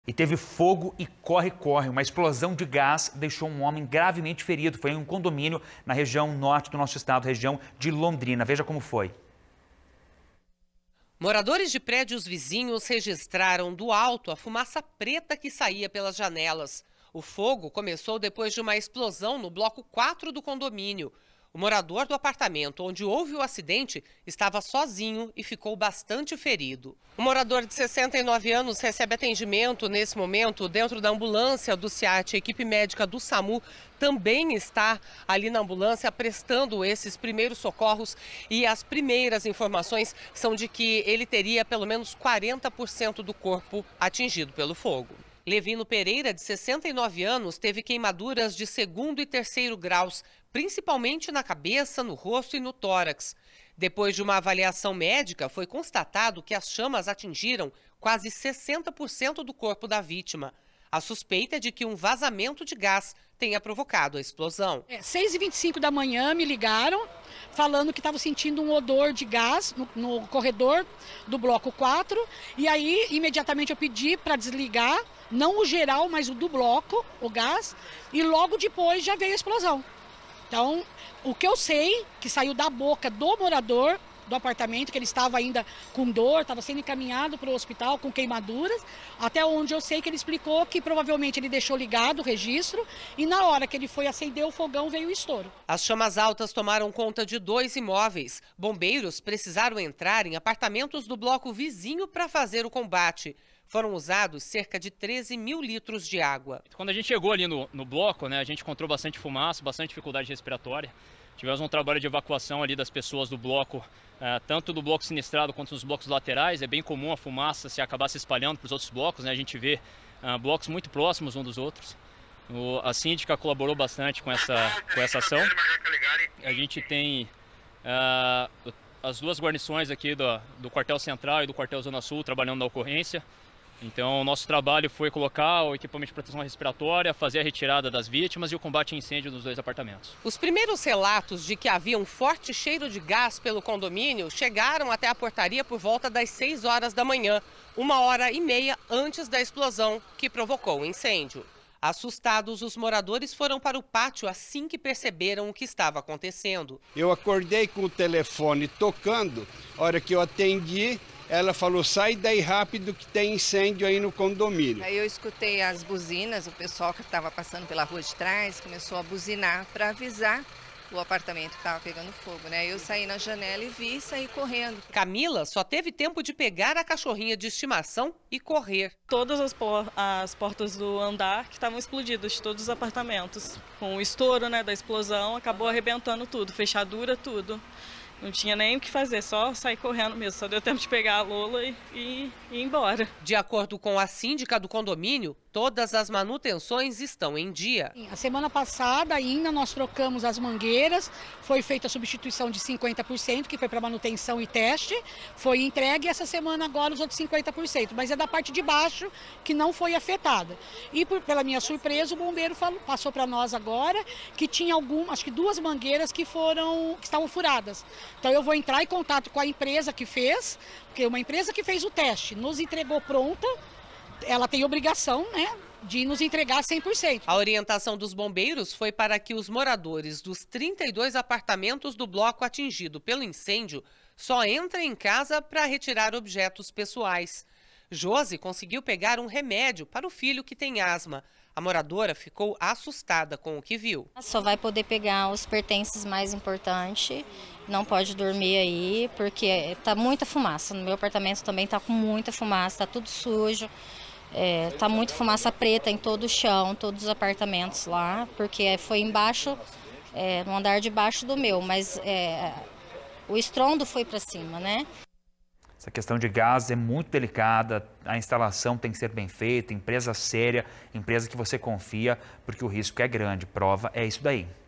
E teve fogo e corre-corre. Uma explosão de gás deixou um homem gravemente ferido. Foi em um condomínio na região norte do nosso estado, região de Londrina. Veja como foi. Moradores de prédios vizinhos registraram do alto a fumaça preta que saía pelas janelas. O fogo começou depois de uma explosão no bloco 4 do condomínio. O morador do apartamento onde houve o acidente estava sozinho e ficou bastante ferido. O morador de 69 anos recebe atendimento nesse momento dentro da ambulância do SEAT. A equipe médica do SAMU também está ali na ambulância prestando esses primeiros socorros e as primeiras informações são de que ele teria pelo menos 40% do corpo atingido pelo fogo. Levino Pereira, de 69 anos, teve queimaduras de 2º e 3º graus, principalmente na cabeça, no rosto e no tórax. Depois de uma avaliação médica, foi constatado que as chamas atingiram quase 60% do corpo da vítima. A suspeita é de que um vazamento de gás tenha provocado a explosão. 6h25 da manhã me ligaram falando que estavam sentindo um odor de gás no corredor do bloco 4. E aí, imediatamente eu pedi para desligar, não o geral, mas o do bloco, o gás. E logo depois já veio a explosão. Então, o que eu sei, que saiu da boca do morador do apartamento, que ele estava ainda com dor, estava sendo encaminhado para o hospital com queimaduras, até onde eu sei que ele explicou que provavelmente ele deixou ligado o registro e na hora que ele foi acender o fogão veio o estouro. As chamas altas tomaram conta de 2 imóveis. Bombeiros precisaram entrar em apartamentos do bloco vizinho para fazer o combate. Foram usados cerca de 13 mil litros de água. Quando a gente chegou ali no bloco, a gente encontrou bastante fumaça, bastante dificuldade respiratória. Tivemos um trabalho de evacuação ali das pessoas do bloco, tanto do bloco sinistrado quanto dos blocos laterais. É bem comum a fumaça acabar se espalhando para os outros blocos, A gente vê blocos muito próximos um dos outros. A síndica colaborou bastante com essa ação. A gente tem as 2 guarnições aqui do quartel central e do quartel Zona Sul trabalhando na ocorrência. Então, o nosso trabalho foi colocar o equipamento de proteção respiratória, fazer a retirada das vítimas e o combate a incêndio nos 2 apartamentos. Os primeiros relatos de que havia um forte cheiro de gás pelo condomínio chegaram até a portaria por volta das 6 horas da manhã, 1h30 antes da explosão que provocou o incêndio. Assustados, os moradores foram para o pátio assim que perceberam o que estava acontecendo. Eu acordei com o telefone tocando, a hora que eu atendi, ela falou, sai daí rápido que tem incêndio aí no condomínio. Aí eu escutei as buzinas, o pessoal que estava passando pela rua de trás começou a buzinar para avisar o apartamento que estava pegando fogo, Eu saí na janela e vi e saí correndo. Camila só teve tempo de pegar a cachorrinha de estimação e correr. Todas as portas do andar que estavam explodidas, de todos os apartamentos. Com o estouro da explosão, acabou arrebentando tudo, fechadura, tudo. Não tinha nem o que fazer, só sair correndo mesmo. Só deu tempo de pegar a Lola e ir embora. De acordo com a síndica do condomínio, todas as manutenções estão em dia. A semana passada ainda nós trocamos as mangueiras, foi feita a substituição de 50%, que foi para manutenção e teste, foi entregue essa semana agora os outros 50%, mas é da parte de baixo que não foi afetada. E pela minha surpresa, o bombeiro passou para nós agora que tinha acho que 2 mangueiras que estavam furadas. Então eu vou entrar em contato com a empresa que fez, porque uma empresa que fez o teste nos entregou pronta, ela tem obrigação, de nos entregar 100%. A orientação dos bombeiros foi para que os moradores dos 32 apartamentos do bloco atingido pelo incêndio só entrem em casa para retirar objetos pessoais. Josi conseguiu pegar um remédio para o filho que tem asma. A moradora ficou assustada com o que viu. Só vai poder pegar os pertences mais importantes, não pode dormir aí, porque tá muita fumaça. No meu apartamento também tá com muita fumaça, tá tudo sujo. Tá muita fumaça preta em todo o chão, todos os apartamentos lá, porque foi embaixo, no andar de baixo do meu, mas o estrondo foi para cima, Essa questão de gás é muito delicada, a instalação tem que ser bem feita, empresa séria, empresa que você confia, porque o risco é grande. Prova é isso daí.